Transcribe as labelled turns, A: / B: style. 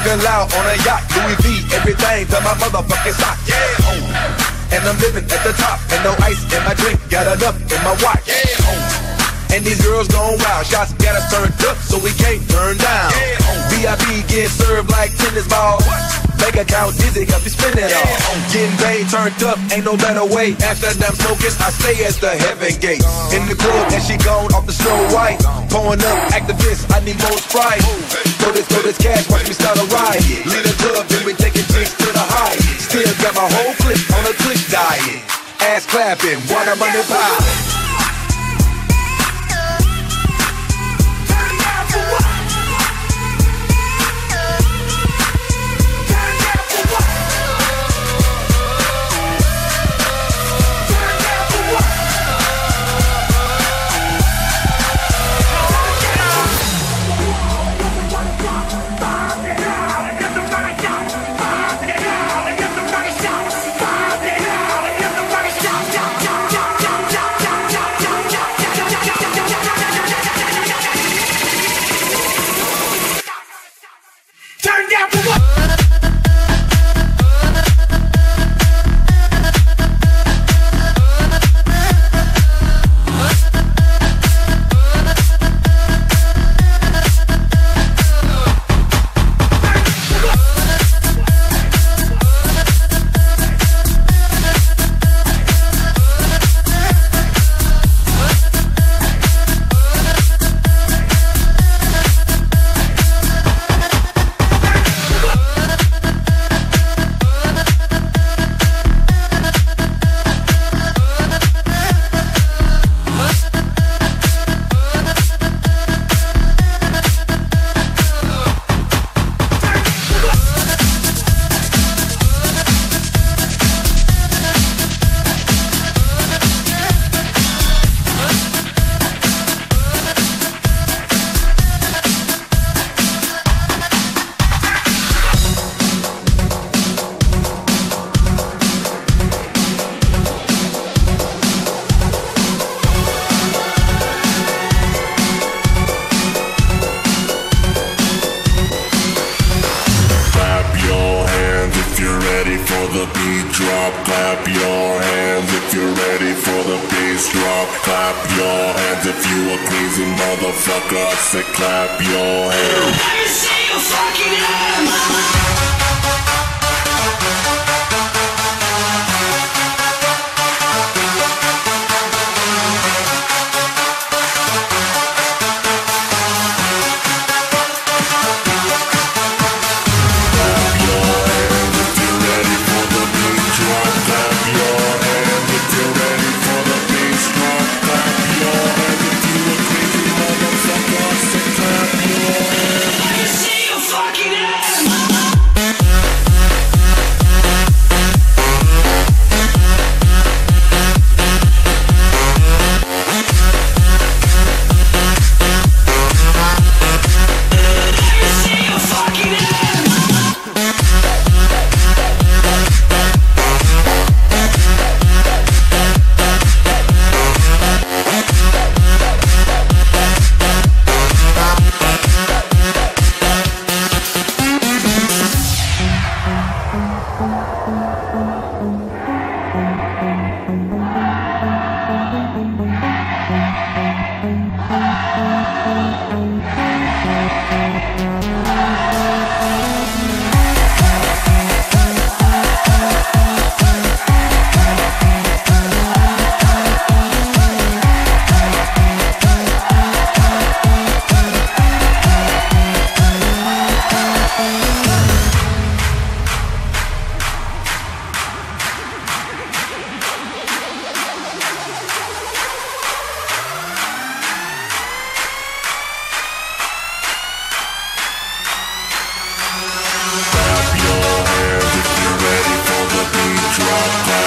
A: living loud on a yacht, Louis V, everything to my motherfucking sock. Yeah, oh. And I'm living at the top, and no ice in my drink, got enough in my watch. Yeah, oh. And these girls gone wild, shots got us turned up, so we can't turn down. Yeah, oh. VIP get served like tennis balls. Bank account dizzy, got me spending it all. Getting paid, turned up, ain't no better way. After I'm smoking, I stay at the heaven gate. In the club, and she gone off the Snow White. Pouring up activists, I need more Sprite. Throw this cash, watch me start a riot. Lead a club, then we taking chicks to the high. Still got my whole clique on a Twitch diet. Ass clapping, water money pie.
B: Clap your hands if you're ready for the beat drop.